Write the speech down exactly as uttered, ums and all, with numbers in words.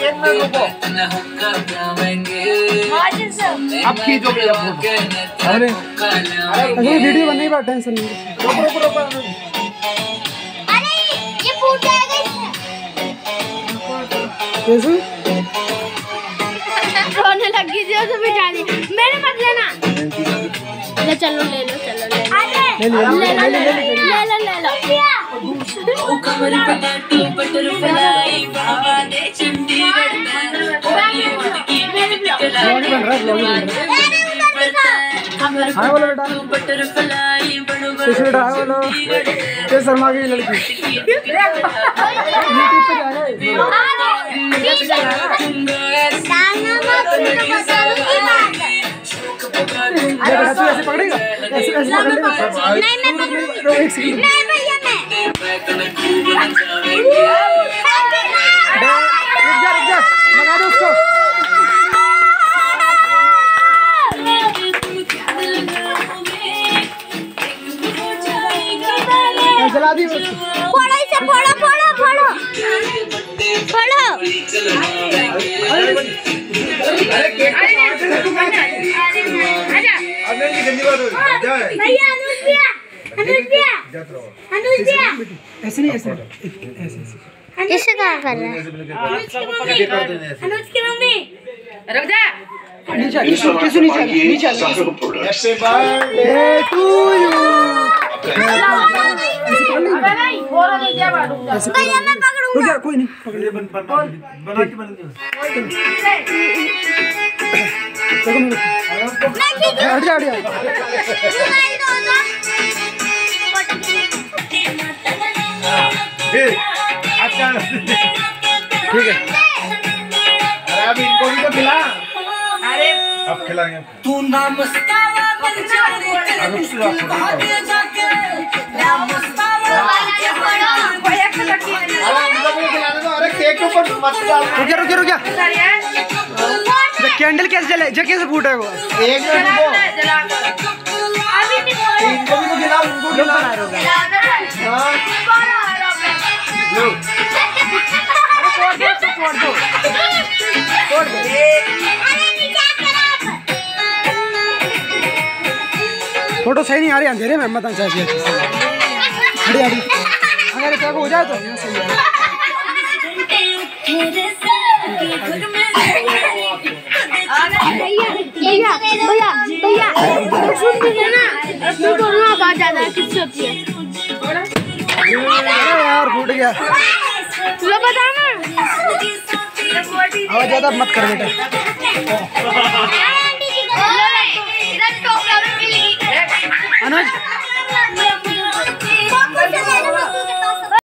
एक मिनट रुको। अब खींचो मेरा फोटो। अरे अरे वीडियो बनने का टेंशन नहीं। रुको रुको रुको। अरे ये फूट जाएगा इसमें। कैसे? रोने लगी थी तो बेचारी। मेरे मत लेना। ले चलो ले लो चलो ले लो। ले ले ले ले ले ले लो ले लो। ओ कमर पे टैटू बटरफ्लाई बाबा ने चंडीगढ़ में ब्लॉग बन रहा है ब्लॉग बन रहा है। हाय बोलो बेटा। बटरफ्लाई बड़ो कुछ बेटा हाय बोलो। ये शर्मा की लड़की यूट्यूब पे जाएगा। ऐसे ऐसे पकड़ेगा ऐसे ऐसे पकड़ेगा। नहीं मैं पकड़ूंगी। एक सेकंड नहीं भैया मैं। रुक जा रुक जा लगा दो उसको। जला दी उसको। फोड़ो इसे फोड़ो फोड़ो फोड़ो फोड़ो। अरे केक भैया अनुज भैया अनुज भैया अनुज भैया ऐसे नहीं ऐसे ऐसे इसे क्या कर रहा है? अनुज की मम्मी रुक जा। नीचे किसी नीचे नीचे ऐसे बर्थडे टू यू। भैया मैं पकड़ूंगा। कोई नहीं पकड़ ले। बन बना के बन दे। हट जा हट जा। अच्छा ठीक है। अरे अब इनको भी तो खिला। अरे अब खिलाएंगे। तू ना मस्तावा बन जाने तेरे भागे जाके ना मस्तावा भैया को खिलाने दो। अरे केक के ऊपर मत डाल। रुक जा रुक जा रुक जा। ये कैंडल कैसे जले जो कैसे फूटा है वो? एक मिनट रुको। इनको भी तो खिलाओ उनको खिलाओ। हां लो तोड़ दो तोड़ दो तोड़ दो। फोटो सही नहीं आ रही अंधेरे में मत चाहिए। खड़ी आ रही अगर क्या हो जाए तो सही है। भैया भैया भैया सुन लीजिए ना। इसमें दोनों आवाज ज्यादा किससे होती है? यार फूट गया। लो बताओ ना। आवाज ज्यादा मत कर बेटा।